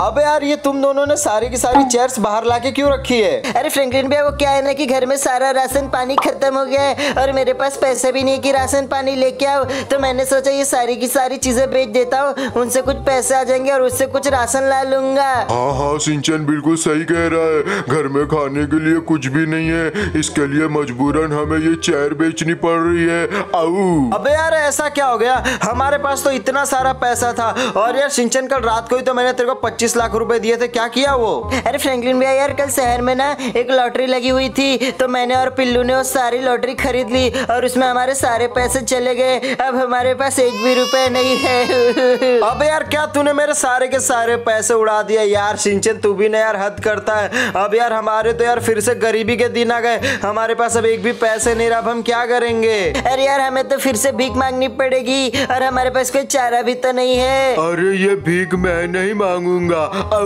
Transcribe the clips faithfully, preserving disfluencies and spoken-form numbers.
अबे यार ये तुम दोनों ने सारी की सारी चेयर्स बाहर लाके क्यों रखी है? अरे फ्रैंकलिन भैया वो क्या है ना कि घर में सारा राशन पानी खत्म हो गया है और मेरे पास पैसे भी नहीं कि राशन पानी लेके आओ, तो मैंने सोचा ये सारी की सारी चीजें बेच देता हूँ, उनसे कुछ पैसे आ जाएंगे और उससे कुछ राशन ला लूंगा। हाँ हाँ सिंचन बिल्कुल सही कह रहा है, घर में खाने के लिए कुछ भी नहीं है, इसके लिए मजबूरन हमें ये चेयर बेचनी पड़ रही है। आऊ। अबे यार ऐसा क्या हो गया, हमारे पास तो इतना सारा पैसा था और यार सिंचन कल रात को ही तो मैंने तेरे को पच्चीस लाख रुपए दिए थे, क्या किया वो? अरे फ्रैंकलिन भैया यार कल शहर में ना एक लॉटरी लगी हुई थी, तो मैंने और पिल्लू ने वो सारी लॉटरी खरीद ली और उसमें हमारे सारे पैसे चले गए, अब हमारे पास एक भी रुपए नहीं है। अबे यार क्या तूने मेरे सारे के सारे पैसे उड़ा दिए यार सिंचन, तू भी ना यार हद करता है। अब यार हमारे तो यार फिर से गरीबी के दिन आ गए, हमारे पास अब एक भी पैसे नहीं रहा, अब हम क्या करेंगे? अरे यार हमें तो फिर से भीख मांगनी पड़ेगी और हमारे पास कोई चारा भी तो नहीं है। अरे ये भीख मैं नहीं मांगूंगा।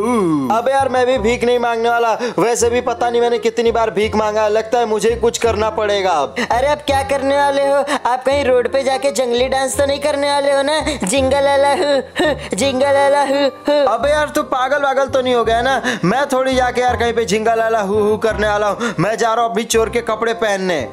अबे यार मैं भी भीख नहीं मांगने वाला, वैसे भी पता नहीं मैंने कितनी बार भीख मांगा, लगता है मुझे ही कुछ करना पड़ेगा अब। अरे आप क्या करने वाले हो? आप कहीं रोड पे जाके जंगली डांस तो नहीं करने वाले हो ना? जिंगल अला हु जिंगल अला हु। अबे यार तू पागल वागल तो नहीं हो गया ना? मैं थोड़ी जाके यार कहीं पे जिंगल अला हु हु करने वाला हूँ, मैं जा रहा हूँ अभी चोर के कपड़े पहनने।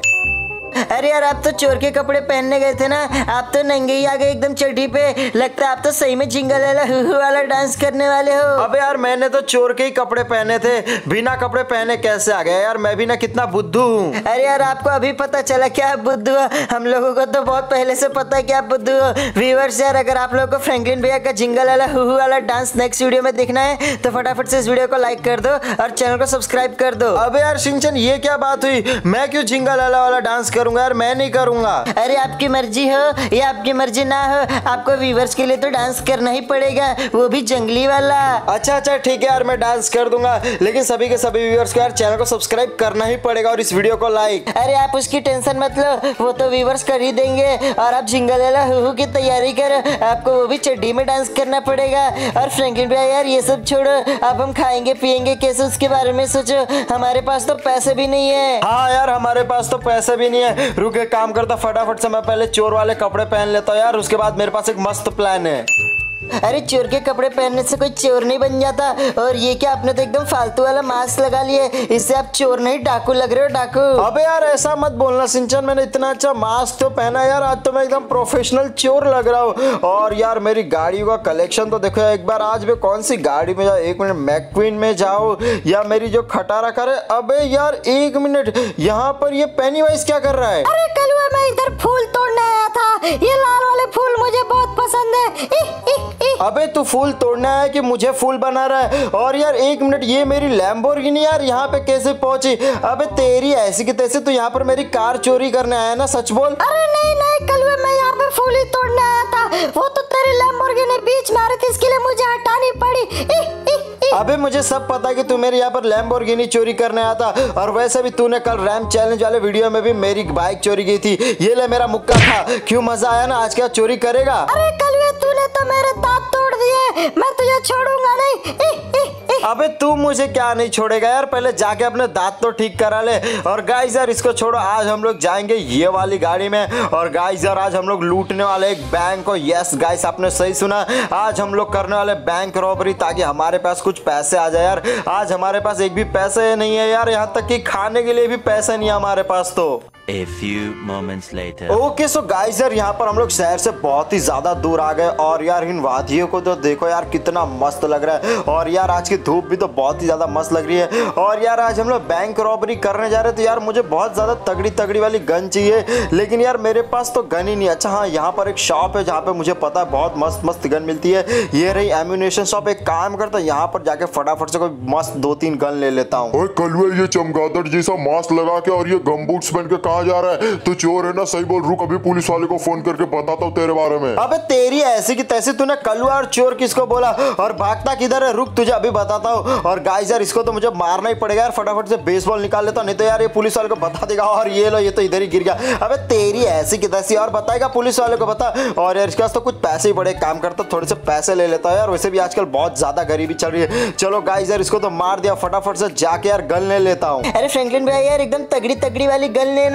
अरे यार आप तो चोर के कपड़े पहनने गए थे ना, आप तो नंगे ही आ गए एकदम चड्डी पे, लगता है आप तो सही में जिंगल वाला हु हु वाला डांस करने वाले हो। अबे यार मैंने तो चोर के ही कपड़े पहने थे, बिना कपड़े पहने कैसे आ गया यार? मैं भी ना कितना बुद्धू हूँ। अरे यार आपको अभी पता चला क्या आप बुद्धू हो? हम लोगों को तो बहुत पहले से पता है कि आप बुद्धू हो। व्यूअर्स यार अगर आप लोगों को फ्रैंकलिन भैया का जिंगल वाला हु हु वाला डांस नेक्स्ट वीडियो में देखना है तो फटाफट से इस वीडियो को लाइक कर दो और चैनल को सब्सक्राइब कर दो। अबे यार सिंचन ये क्या बात हुई, मैं क्यों जिंगल वाला वाला डांस करूंगा यार? मैं नहीं करूंगा। अरे आपकी मर्जी हो या आपकी मर्जी ना हो, आपको व्यूअर्स के लिए तो डांस करना ही पड़ेगा, वो भी जंगली वाला। अच्छा अच्छा ठीक है यार मैं डांस कर दूंगा, लेकिन सभी के सभी व्यूअर्स को यार चैनल को सब्सक्राइब करना ही पड़ेगा और इस वीडियो को लाइक। अरे आप उसकी टेंशन मत लो, वो तो व्यूअर्स कर ही देंगे और आप जिंगल वाला हु हु की तैयारी करो, आपको वो भी चड्डी में डांस करना पड़ेगा। और फ्रैंकलिन भैया यार ये सब छोड़ो, अब हम खाएंगे पियेंगे कैसे उसके बारे में सोचो, हमारे पास तो पैसे भी नहीं है। हाँ यार हमारे पास तो पैसे भी नहीं है, रुक एक काम करता फटाफट से मैं पहले चोर वाले कपड़े पहन लेता हूँ यार, उसके बाद मेरे पास एक मस्त प्लान है। अरे चोर के कपड़े पहनने से कोई चोर नहीं बन जाता, और ये क्या आपने तो एकदम फालतू वाला मास्क लगा लिया, इससे आप चोर नहीं डाकू लग रहे हो, डाकू। अबे यार ऐसा मत बोलना सिंचन, मैंने इतना अच्छा मास्क तो पहना यार, आज तो मैं एकदम प्रोफेशनल चोर लग रहा हूँ। और यार मेरी गाड़ियों का कलेक्शन तो देखो एक बार, आज मैं कौन सी गाड़ी में जाऊँ, एक मिनट मैक्वीन में जाऊँ या मेरी जो खटारा करे। अबे यार एक मिनट, यहाँ पर ये पेनीवाइज क्या कर रहा है? अरे कलुआ मैं इधर फूल तोड़ने आया था, ये लाल वाले फूल मुझे बहुत पसंद है। इ, इ, इ। अबे तू फूल तोड़ना है कि मुझे फूल बना रहा है? और यार एक मिनट, ये मेरी लैम्बोर्गिनी यार यहाँ पे कैसे पहुंची? अबे तेरी ऐसी की तैसी, तू यहाँ पर मेरी कार चोरी करने आया ना, सच बोल। अरे नहीं नहीं कलुआ मैं यहाँ पे फूल ही तोड़ने आया था, वो तो तेरी लैम्बोर्गिनी बीच में आ रही थी, इसके लिए मुझे हटानी पड़ी। इ, इ, इ। अबे मुझे सब पता है कि तू मेरे यहाँ पर लैम्बोर्गिनी चोरी करने आया था, और वैसे भी तूने कल रैम चैलेंज वाले वीडियो में भी मेरी बाइक चोरी की थी, ये ले मेरा मुक्का था, क्यों मजा आया ना? आज क्या चोरी करेगा? अरे कलुआ तूने तो मेरे दांत तोड़ दिए, मैं तुझे छोड़ूंगा नहीं। इ, इ, इ। अबे तू मुझे क्या नहीं छोड़ेगा यार, पहले जाके अपने दांत तो ठीक करा ले। और गाइस यार इसको छोड़ो, आज हम लोग जाएंगे ये वाली गाड़ी में, और गाइस यार आज हम लोग लूटने वाले एक बैंक को। यस गाइस आपने सही सुना, आज हम लोग करने वाले बैंक रॉबरी, ताकि हमारे पास कुछ पैसे आ जाए यार। आज हमारे पास एक भी पैसे नहीं है यार, यहाँ तक कि खाने के लिए भी पैसे नहीं है हमारे पास तो। A few moments later. Okay so guys यार यहाँ पर हम लोग शहर से बहुत ही ज्यादा दूर आ गए, और यार इन वादियों को तो देखो यार कितना मस्त लग रहा है, और यार आज की धूप भी तो बहुत ही ज्यादा मस्त लग रही है। और यार आज हम लोग बैंक रॉबरी करने जा रहे हैं, तो यार मुझे बहुत ज्यादा तगड़ी तगड़ी वाली गन चाहिए, लेकिन यार मेरे पास तो गन ही नहीं। अच्छा हाँ, यहाँ पर एक शॉप है जहाँ पे मुझे पता है बहुत मस्त मस्त गन मिलती है, ये रही एम्यूनेशन शॉप। एक काम करता हूँ यहाँ पर जाके फटाफट से कोई मस्त दो तीन गन ले लेता हूँ। ओए कलुआ ये चमगादड़ जैसा मास्क लगा के और ये गमबूट्स पहन के कहाँ जा रहा है? तू चोर है ना, सही बोल। रुक अभी पुलिस वाले को फोन करके बताता हूँ तेरे बारे में। अबे तेरी ऐसी की तैसी, तूने कलुआ और चोर किसको बोला, और भागता किधर है? रुक तुझे अभी बताता हूँ। और गाइस यार इसको तो मुझे मारना ही पड़ेगा यार, फटाफट से बेसबॉल निकाल लेता, नहीं तो यार ये पुलिस वाले को बता देगा। और ये लो, ये तो इधर ही गिर गया। अबे तेरी ऐसी की तैसी, और बताएगा पुलिस वाले को बता। और यार इसके पास तो कुछ पैसे ही बड़े, काम करता थोड़े से पैसे ले लेता है यार, वैसे भी आजकल बहुत ज्यादा गरीबी चल रही है। चलो गाइस यार इसको तो मार दिया, फटाफट से जाके यार गन ले लेता हूँ। अरे फ्रैंकलिन भैया यार एकदम तगड़ी तगड़ी वाली गन लेना,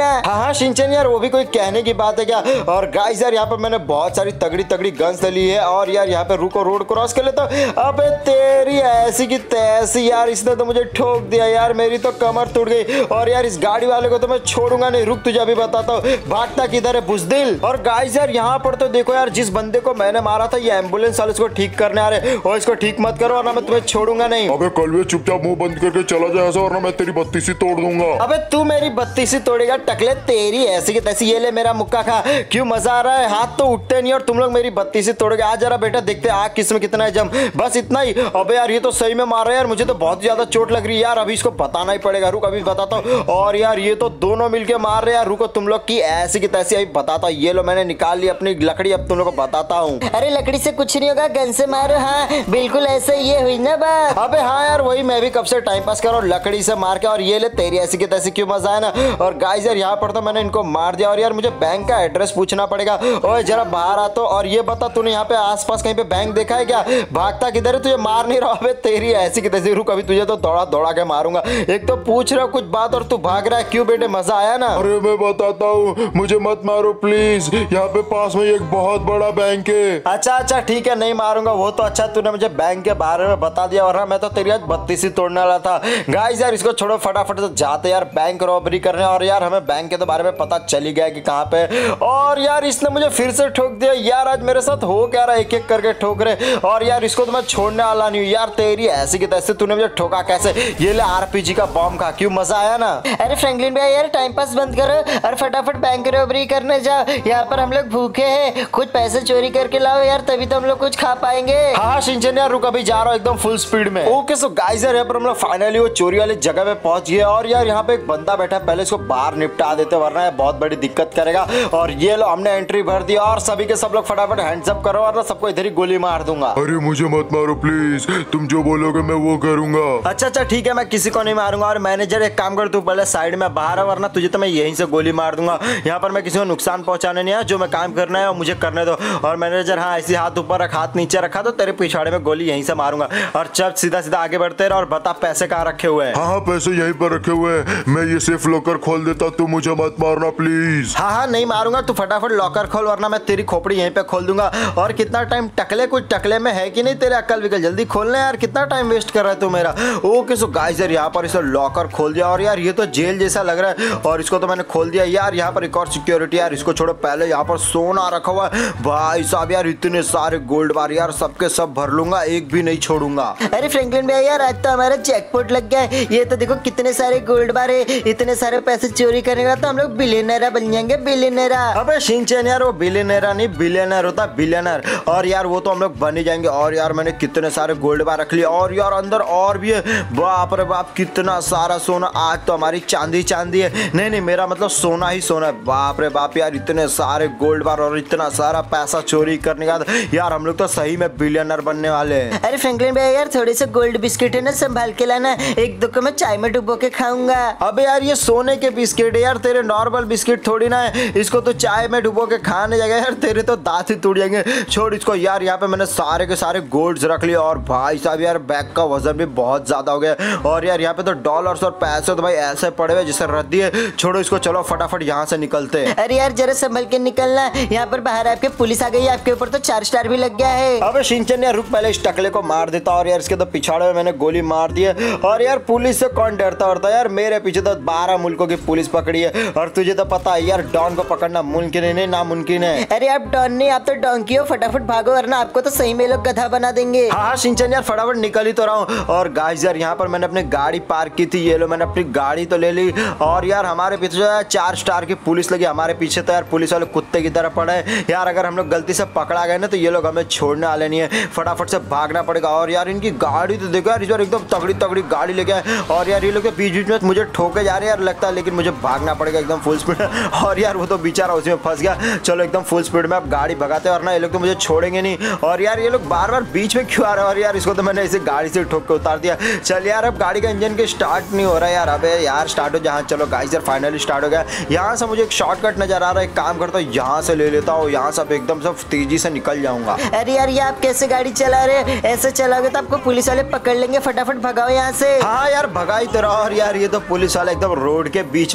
हाँ हाँ शिनचैन यार, वो भी कोई कहने की बात है क्या। और गाइस यार यहाँ पे मैंने बहुत सारी तगड़ी तगड़ी गन्स ले ली है और यार यहाँ पे रुको, रोड क्रॉस कर लेता हूँ। अबे तेरी ऐसी की तैसी यार, इसने तो मुझे ठोक दिया यार, मेरी तो कमर टूट गई। और यार इस गाड़ी वाले को तो मैं छोड़ूंगा नहीं, रुक तुझे अभी बताता हूँ, भागता किधर है बुज़दिल। और गाइस यार यहाँ पर तो देखो यार, जिस बंदे को मैंने मारा था ये एम्बुलेंस वाले इसको ठीक करने आ रहे, और इसको ठीक मत करो वरना मैं तुम्हें छोड़ूंगा नहीं। अबे कलवे चुपचाप मुंह बंद करके चला जाए ऐसा, वरना मैं तेरी बत्तीसी तोड़ दूंगा। अबे तू मेरी बत्तीसी तोड़ेगा टकले, तेरी ऐसी की तैसी, ये ले मेरा मुक्का खा। क्यों मजा आ रहा है, हाथ तो उठते नहीं और तुम लोग मेरी बत्तीसी तोड़ोगे। आज जरा बेटा देखते आग किसमें कितना है जम, बस इतना ही। अबे यार ये तो सही में मार रहा है यार, मुझे तो बहुत ज्यादा चोट लग रही है यार, अभी इसको बताना ही पड़ेगा, रुक अभी बताता हूँ। और यार ये तो दोनों मिलके मार रहे यार, रुको तुम लोग की ऐसी की तैसी अभी बताता हूँ। ये लो मैंने निकाल ली अपनी लकड़ी, अब तुम लोग को बताता हूँ। अरे लकड़ी से कुछ नहीं होगा, गन से मारो। हाँ बिल्कुल ऐसे ये हुई ना बात। अबे हाँ यार वही, मैं भी कब से टाइम पास कर रहा हूँ लकड़ी से मार के, और ये ले तेरी ऐसी की तैसी, क्यों मजा है ना। और गाइस यार यहाँ पर तो मैंने इनको मार दिया। और यार मुझे बैंक का एड्रेस पूछना पड़ेगा। ओए जरा बाहर आ तो, और ये बता तूने यहाँ पे आसपास कहीं पे बैंक देखा है क्या, भागता किधर है, तुझे मार नहीं रहा। अबे तेरी ऐसी की तैसी, रुक अभी तुझे तो दौड़ा दौड़ा के मारूंगा। एक तो पूछ रहा कुछ बात और तू भाग रहा है, क्यों बेटे मजा आया ना। अरे मैं बताता हूँ, मुझे मत मारो प्लीज, यहाँ पे पास में एक बहुत बड़ा बैंक है। अच्छा अच्छा ठीक है, नहीं मारूंगा, वो तो अच्छा तूने मुझे बैंक के बारे में बता दिया, वरना मैं तो तेरी आज बत्तीसी तोड़ने वाला था। गाइस यार इसको छोड़ो, फटाफट से जाते यार बैंक रॉबरी करने। और यार हमें बैंक के तो बारे में पता चल ही गया कि कहाँ पे। और यार इसने मुझे फिर से ठोक दिया यार, आज मेरे साथ हो क्या रहा है, एक एक करके ठोक रहे। और यार इसको तो मैं छोड़ने वाला नहीं हूँ यार, तेरी ऐसी की तैसी, तूने मुझे ठोका कैसे। ये ले आरपीजी का बॉम्ब खा, क्यों मजा आया ना। अरे फ्रैंकलिन भैया यार टाइम पास बंद करो और फटाफट बैंक रॉबरी करने जाओ। यहाँ पर हम लोग भूखे हैं, कुछ पैसे चोरी करके लाओ यार, तभी तो हम लोग कुछ खा पाएंगे। हाँ शिनचैन यार रुक अभी जा रहा हूँ एकदम फुल स्पीड में। ओके सो गाइस यार यहाँ पर हम लोग फाइनली वो चोरी वाली जगह पे पहुंच गए। और यार यहाँ पे एक बंदा बैठा है, पहले इसको बाहर निपटा देते वरना ये बहुत बड़ी दिक्कत करेगा। और ये लो हमने एंट्री भर दी, और सभी के सब लोग फटाफट हैंड्स अप करो वरना सबको इधर ही गोली मार दूंगा। अरे मुझे मत मारो प्लीज, तुम जो बोलोगे मैं वो करूंगा। अच्छा अच्छा ठीक है, मैं किसी को नहीं मारूंगा। और मैनेजर एक काम कर, तू पहले साइड में बाहर है वरना तुझे तो मैं यहीं से गोली मार दूंगा। यहाँ पर मैं किसी को नुकसान पहुंचाने नहीं आया, जो मैं काम करना है मुझे करने दो। और मैनेजर हाँ ऐसे हाथ ऊपर रख, हाथ नीचे रखा तो तेरे पिछाड़े में गोली यहीं से मारूंगा। और चल सीधा सीधा आगे बढ़ते रहो और बता पैसे कहाँ रखे हुए हैं। हाँ हाँ पैसे यहीं पर रखे हुए हैं, मैं ये सेफ लॉकर खोल देता, तू मुझे मत मारना प्लीज। हाँ हाँ नहीं मारूंगा, तू फटाफट लॉकर खोल वरना मैं तेरी खोपड़ी यहीं पे खोल दूंगा। और कितना टाइम टकले, कुछ टकले में है कि नहीं तेरे अक्ल विकल, जल्दी खोलना यार, कितना टाइम वेस्ट कर रहा है तू मेरा। ओके सो गाइस यार यहाँ पर इसे लॉकर खोल दिया। और यार ये तो जेल जैसा लग रहा है, और इसको तो मैंने खोल दिया। यार यहाँ पर एक और सिक्योरिटी, यार इसको छोड़ो, पहले यहाँ पर सोना रखा हुआ है भाई साहब, यार इतने सारे गोल्ड बार यार सबके सब भर लूंगा, एक भी नहीं छोड़ूंगा। अरे फ्रैंकलिन भैया यार आज तो हमारा जैकपॉट लग गया है, ये तो देखो कितने सारे गोल्ड बार है, इतने सारे पैसे चोरी करने का तो हम लोग बिलियनर बन जाएंगे, बिलियनर। अबे शिनचैन यार वो बिलियनर नहीं बिलियनर होता, बिलियनर। और यार वो तो हम लोग बन ही जाएंगे। और यार मैंने कितने सारे गोल्ड बार रख लिए, और यार अंदर और भी है, बाप रे बाप कितना सारा सोना। आज तो हमारी चांदी चांदी है, नहीं नहीं मेरा मतलब सोना ही सोना है। बाप रे बाप यार इतने सारे गोल्ड बार और इतना सारा पैसा चोरी करने का यार हम लोग तो सही में बिलियनर बनने वाले हैं। अरे फ्रैंकलिन भैया यार थोड़े से गोल्ड बिस्किट है ना, संभाल के लाना, एक दो को मैं चाय में डुबो के खाऊंगा। अबे यार ये सोने के बिस्किट है यार, तेरे नॉर्मल बिस्किट थोड़ी ना है, इसको तो चाय में डुबो के खाने जाएगा यार, तेरे तो दांत ही टूट जाएंगे, छोड़ इसको। यार यहाँ पे मैंने सारे के सारे गोल्ड्स रख लिए। और भाई साहब यार बैग का वजन भी बहुत ज्यादा हो गया। और यार यहाँ पे तो डॉलर्स और पैसे तो भाई ऐसे पड़े हुए जैसे रद्दी है, छोड़ो इसको, चलो फटाफट यहाँ से निकलते हैं। अरे यार जरा संभल के निकलना, यहाँ पर बाहर आपके पुलिस आ गई है, आपके ऊपर तो चार स्टार भी लग गया है। अबे शिनचैन यार रुक, पहले इस टकले को मार देता। और यार इसके तो पिछाड़े में मैंने गोली मार दी है। और यार पुलिस से कौन डरता होता यार, मेरे पीछे तो बारह मुल्कों की पुलिस पकड़ी है। और तुझे तो पता है यार डॉन को पकड़ना मुमकिन नहीं नामुमकिन है। अरे आप डॉन नहीं, आप तो डॉन्की हो, फटाफट भागो वरना आपको तो सही में लोग गधा बना देंगे। हाँ हाँ शिनचैन यार फटाफट निकल ही तो रहा हूँ। और गाइस यार यहाँ पर मैंने अपनी गाड़ी पार्क की थी, ये लो मैंने अपनी गाड़ी तो ले ली। और यार हमारे पीछे जो है चार स्टार की पुलिस लगी, हमारे पीछे तो यार पुलिस वाले कुत्ते की तरह पड़े हैं यार। अगर हम लोग गलती से पकड़ा गए ना तो ये लोग हमें छोड़ने वाले नहीं है, फटाफट से भागना पड़ेगा। और यार इनकी गाड़ी तो देखो यार, इस बार एकदम तगड़ी तगड़ी गाड़ी लेके आए। और यार ये लोग बीच बीच में मुझे ठोके जा रहे हैं यार लगता है, लेकिन मुझे भागना पड़ेगा एकदम फुल स्पीड। और यार वो तो बेचारा उसी में फंस गया, चलो एकदम फुल स्पीड में अब गाड़ी भगाते हैं वरना ये लोग तो मुझे छोड़ेंगे नहीं। और यार ये लोग बार बार बीच में क्यों आ रहे हैं। और यार इसको तो मैंने इसे गाड़ी से ठोक के उतार दिया। चल यार अब गाड़ी का इंजन के स्टार्ट नहीं हो रहा है यार, अबे यार स्टार्ट हो जहाँ, चलो गाइस यार फाइनली स्टार्ट हो गया। यहाँ से मुझे एक शॉर्टकट नजर आ रहा है, एक काम करता हूँ यहाँ से ले लेता हूँ, यहाँ से एकदम सब तेजी से निकल जाऊंगा। अरे यार ये आप कैसे गाड़ी चला रहे हो, ऐसे चलाओगे तो आपको पुलिस वाले पकड़ लेंगे, फटाफट भगाओ यहाँ से। हाँ यार भगाई तो रहा। और यार ये तो पुलिस वाला एकदम रोड के बीच में आ गया तो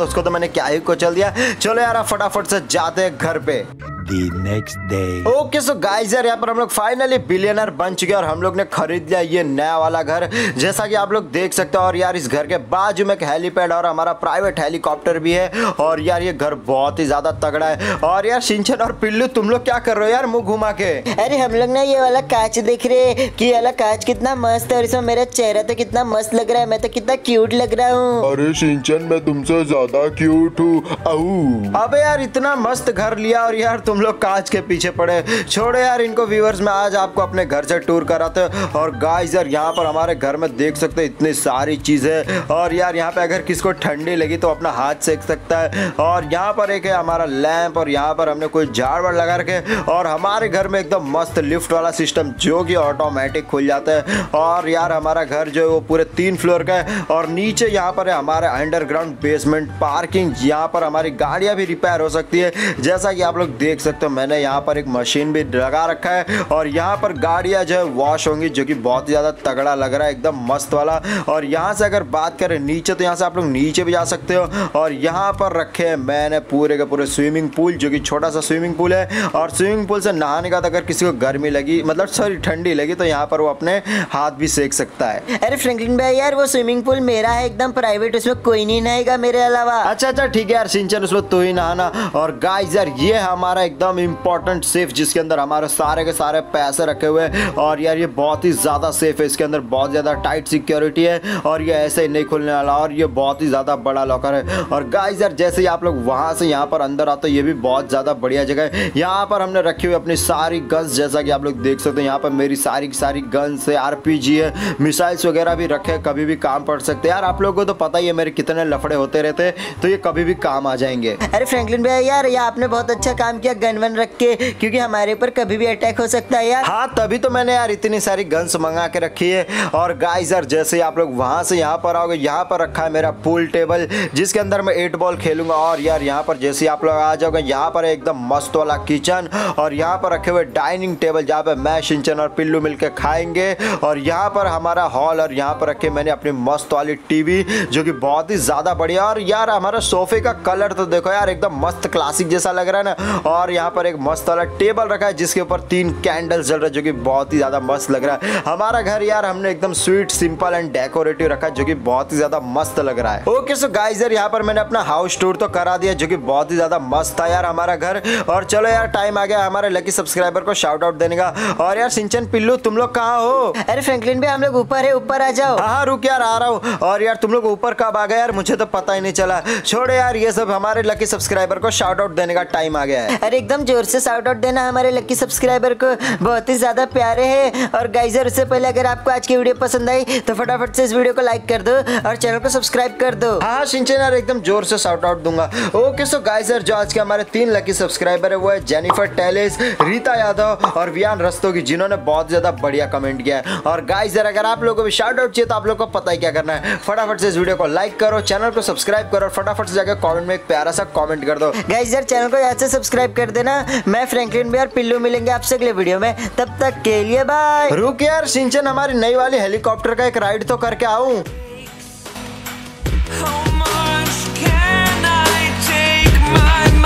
उसको तो मैंने क्या ही को चल दिया। चलो यार फटाफट से जाते हैं घर पे। The next day. Okay so guys यार यहाँ पर हम लोग फाइनली बिलियनर बन चुके हैं और हम लोग ने खरीद लिया ये नया वाला घर, जैसा कि आप लोग देख सकते हो। और यार इस घर के बाजू में एक हेलीपैड और हमारा प्राइवेट हेलीकॉप्टर भी है। और यार ये घर बहुत ही ज्यादा तगड़ा है। और यार शिनचैन और पिल्लू तुम लोग क्या कर रहे हो यार मुंह घुमा के? अरे हम लोग ना ये वाला कांच देख रहे कि ये वाला कांच कितना मस्त है और इसमें मेरा चेहरा तो कितना मस्त लग रहा है, मैं तो कितना क्यूट लग रहा हूँ। अरे शिनचैन मैं तुमसे ज्यादा क्यूट हूँ। आहू। अबे यार इतना मस्त घर लिया और यार तुम लोग कांच के पीछे पड़े। छोड़ो यार इनको व्यूअर्स, में आज आपको अपने घर से टूर कराते हैं। और गाइस यार यहाँ पर हमारे घर में देख सकते हैं इतनी सारी चीजें। और यार यहाँ पे अगर किसको ठंडी लगी तो अपना हाथ सेक सकता है। और यहाँ पर एक है हमारा लैंप और यहाँ पर हमने कोई झाड़ वाड़ लगा रखे। और हमारे घर में एकदम मस्त लिफ्ट वाला सिस्टम जो कि ऑटोमेटिक खुल जाता है। और यार हमारा घर जो है वो पूरे तीन फ्लोर का है। और नीचे यहाँ पर है हमारा अंडरग्राउंड बेसमेंट पार्किंग, यहाँ पर हमारी गाड़ियाँ भी रिपेयर हो सकती है। जैसा कि आप लोग देख सकते हो मैंने यहाँ पर एक मशीन भी लगा रखा है। और यहाँ पर गाड़ियाँ जो है वॉश होंगी, जो कि बहुत ही ज़्यादा तगड़ा लग रहा है, एकदम मस्त वाला। और यहाँ से अगर बात करें नीचे तो यहाँ से आप लोग नीचे भी जा सकते हो। और यहाँ पर रखे हैं मैंने पूरे के पूरे स्विमिंग पूल, जो कि छोटा सा स्विमिंग पूल है। और स्विमिंग पूल से नहाने का अगर किसी को गर्मी लगी, मतलब सॉरी ठंडी लगी, तो यहाँ पर वो अपने हाथ भी सेक सकता है। अरे फ्रैंकलिन भाई यार वो स्विमिंग पूल मेरा है, एकदम प्राइवेट, उसमें कोई नहीं नहाएगा मेरे अलावा। अच्छा अच्छा ठीक है यार शिनचैन, उसमें तू ही नहाना। और गाइस यार ये है हमारा एकदम इंपॉर्टेंट सेफ, जिसके अंदर हमारे सारे के सारे पैसे रखे हुए हैं। और यार ये बहुत ही ज्यादा सेफ है, इसके अंदर बहुत ज्यादा टाइट सिक्योरिटी है और ये ऐसे ही नहीं खुलने वाला। और ये बहुत ही ज्यादा बड़ा लॉकर है। और गाइस यार जैसे ही आप लोग वहां से यहाँ पर अंदर आते हो, ये भी बहुत ज्यादा बढ़िया जगह है। यहाँ पर हमने रखी हुई अपनी सारी गन्स, जैसा कि आप लोग देख सकते हैं। यहाँ पर मेरी सारी की सारी गन्स है, आरपीजी है, मिसाइल्स वगैरह भी रखे हैं, कभी भी काम पड़ सकते हैं। यार आप लोगों को तो पता ही है मेरे कितने लफड़े होते रहते हैं, तो ये कभी भी काम आ जाएंगे। अरे फ्रैंकलिन भाई यार ये आपने बहुत अच्छा काम किया गन वन रख के, क्योंकि हमारे ऊपर कभी भी अटैक हो सकता है यार। हाँ तभी तो मैंने यार इतनी सारी गन्स मंगा के रखी है। और गाइस यार जैसे ही आप लोग वहां से यहाँ पर आओगे, यहाँ पर रखा है मेरा पूल टेबल, जिसके अंदर मैं एट बॉल खेलूंगा। और यार यहाँ पर जैसे ही आप लोग आ जाओगे, यहाँ पर एकदम मस्त वाला किचन और यहाँ पर रखे हुए डाइनिंग टेबल, जहाँ पे मैं शिनचैन और पिल्लू मिलकर खाएंगे। और यहाँ पर हमारा हॉल और यहाँ पर रखे मैंने अपनी मस्त वाली टीवी, जो कि बहुत ही ज्यादा बढ़िया। और यार हमारा सोफे का कलर तो देखो यार एकदम मस्त क्लासिक जैसा लग रहा है ना। और यहाँ पर एक मस्त वाला टेबल रखा है, जिसके ऊपर तीन कैंडल्स जल रहे हैं, जो कि बहुत ही ज्यादा मस्त लग रहा है। हमारा घर यार हमने एकदम स्वीट सिंपल एंड डेकोरेटिव रखा है, जो कि बहुत ही ज्यादा मस्त लग रहा है। ओके सो गाइस यार यहाँ पर मैंने अपना हाउस टूर तो करा दिया, जो कि बहुत ही ज्यादा मस्त था यार हमारा घर। और चलो यार टाइम आ गया हमारे लकी सब्सक्राइबर को शाउट आउट देने का। और यार शिनचैन पिल्लू तुम लोग कहाँ हो? अरे फ्रैंकलिन भाई हम लोग ऊपर है, ऊपर आ जाओ। हाँ रुक यार आ रहा हूँ। और यार तुम लोग ऊपर कब आ गए यार, मुझे तो पता ही नहीं चला। छोड़ो यार ये सब, हमारे लकी सब्सक्राइबर को शाउट आउट देने का टाइम आ गया है। अरे एकदम जोर से शाउट आउट देना हमारे लकी सब्सक्राइबर को, बहुत ही ज्यादा प्यारे हैं। और गाइस यार उससे पहले अगर आपको आज की वीडियो पसंद आई तो फटाफट से इस वीडियो को लाइक कर दो और चैनल को सब्सक्राइब कर दो। हाँ शिनचैन यार एकदम जोर से शाउट आउट दूंगा। ओके सो गाइस यार जो आज के हमारे तीन लकी सब्सक्राइबर है वो है जेनिफर टेलिस, रीता यादव और वियान रस्तोगी, जिन्होंने बहुत ज्यादा बढ़िया कमेंट किया है। और गाइस यार अगर आप लोगों को भी शाउट आउट चाहिए तो आप लोगों को पता ही क्या करना है, फटाफट से इस वीडियो को लाइक करो, चैनल को सब्सक्राइब करो और फटाफट से जाकर कमेंट में एक प्यारा सा कमेंट कर दो। गाइस यार चैनल को याद से सब्सक्राइब कर देना। मैं फ्रैंकलिन भाई और पिल्लू मिलेंगे आपसे अगले वीडियो में, तब तक के लिए बाय। रुक यार शिनचैन हमारी नई वाली हेलीकॉप्टर का एक राइड तो करके आऊं। How much can I take my